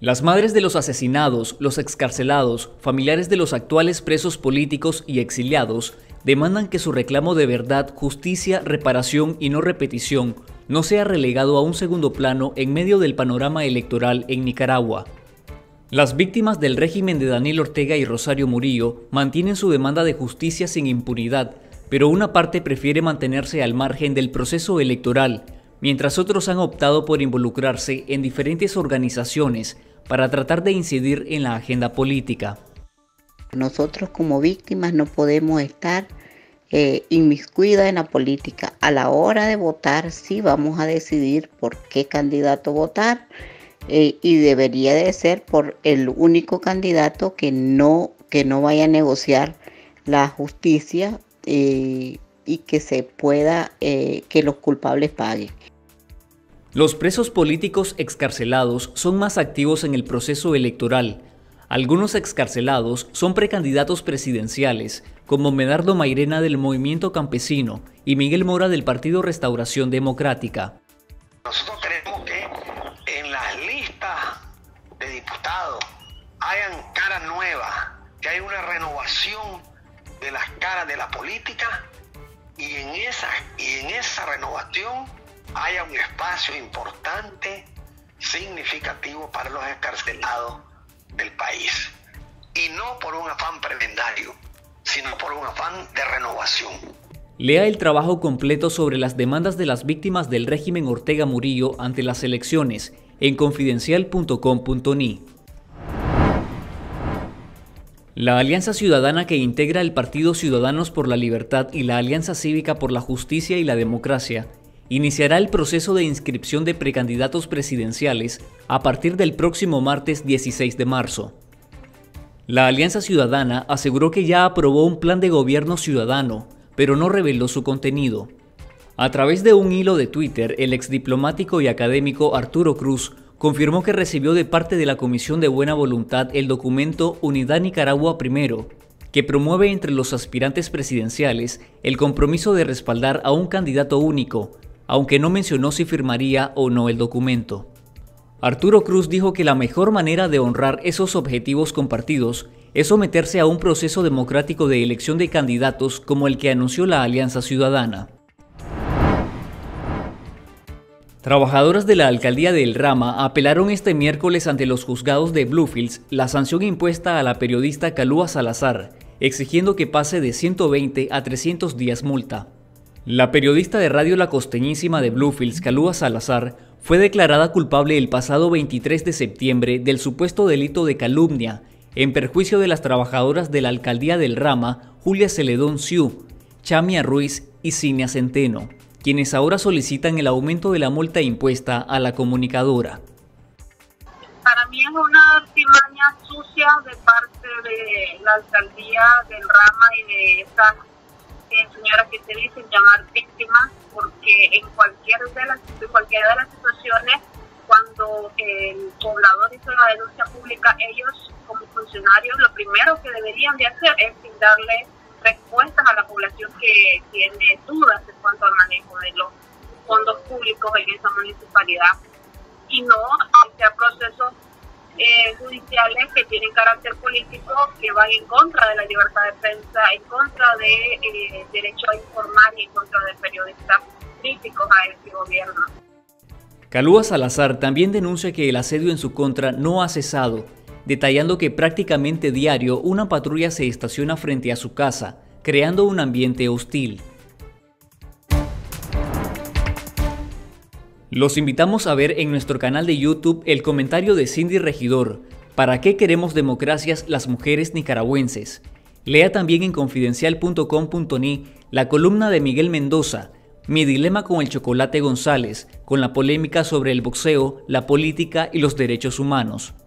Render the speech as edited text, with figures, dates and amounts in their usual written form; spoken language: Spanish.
Las madres de los asesinados, los excarcelados, familiares de los actuales presos políticos y exiliados demandan que su reclamo de verdad, justicia, reparación y no repetición no sea relegado a un segundo plano en medio del panorama electoral en Nicaragua. Las víctimas del régimen de Daniel Ortega y Rosario Murillo mantienen su demanda de justicia sin impunidad, pero una parte prefiere mantenerse al margen del proceso electoral, mientras otros han optado por involucrarse en diferentes organizaciones para tratar de incidir en la agenda política. Nosotros como víctimas no podemos estar inmiscuidas en la política. A la hora de votar sí vamos a decidir por qué candidato votar y debería de ser por el único candidato que no vaya a negociar la justicia y que se pueda, que los culpables paguen. Los presos políticos excarcelados son más activos en el proceso electoral. Algunos excarcelados son precandidatos presidenciales, como Medardo Mairena del Movimiento Campesino y Miguel Mora del Partido Restauración Democrática. Nosotros queremos que en las listas de diputados hayan caras nuevas, que haya una renovación de las caras de la política y en esa renovación haya un espacio importante, significativo para los excarcelados del país. Y no por un afán prebendario, sino por un afán de renovación. Lea el trabajo completo sobre las demandas de las víctimas del régimen Ortega Murillo ante las elecciones en confidencial.com.ni. La Alianza Ciudadana, que integra el Partido Ciudadanos por la Libertad y la Alianza Cívica por la Justicia y la Democracia, iniciará el proceso de inscripción de precandidatos presidenciales a partir del próximo martes 16 de marzo. La Alianza Ciudadana aseguró que ya aprobó un plan de gobierno ciudadano, pero no reveló su contenido. A través de un hilo de Twitter, el exdiplomático y académico Arturo Cruz confirmó que recibió de parte de la Comisión de Buena Voluntad el documento Unidad Nicaragua Primero, que promueve entre los aspirantes presidenciales el compromiso de respaldar a un candidato único, aunque no mencionó si firmaría o no el documento. Arturo Cruz dijo que la mejor manera de honrar esos objetivos compartidos es someterse a un proceso democrático de elección de candidatos como el que anunció la Alianza Ciudadana. Trabajadoras de la alcaldía de El Rama apelaron este miércoles ante los juzgados de Bluefields la sanción impuesta a la periodista Kalua Salazar, exigiendo que pase de 120 a 300 días multa. La periodista de Radio La Costeñísima de Bluefields, Kalua Salazar, fue declarada culpable el pasado 23 de septiembre del supuesto delito de calumnia en perjuicio de las trabajadoras de la alcaldía del Rama, Julia Celedón Siu, Chamia Ruiz y Cinia Centeno, quienes ahora solicitan el aumento de la multa impuesta a la comunicadora. Para mí es una artimaña sucia de parte de la alcaldía del Rama y de estas señoras que se dicen llamar víctimas, porque en cualquiera de las situaciones, cuando el poblador hizo la denuncia pública, ellos como funcionarios lo primero que deberían de hacer es darle respuestas a la población que tiene dudas en cuanto al manejo de los fondos públicos en esa municipalidad, y no hacer procesos judiciales que tienen carácter político, que van en contra de la libertad de prensa, en contra de derecho a informar y en contra de periodistas críticos a este gobierno. Kalua Salazar también denuncia que el asedio en su contra no ha cesado, detallando que prácticamente diario una patrulla se estaciona frente a su casa, creando un ambiente hostil. Los invitamos a ver en nuestro canal de YouTube el comentario de Cindy Regidor, ¿para qué queremos democracias las mujeres nicaragüenses? Lea también en confidencial.com.ni la columna de Miguel Mendoza, Mi dilema con el Chocolate González, con la polémica sobre el boxeo, la política y los derechos humanos.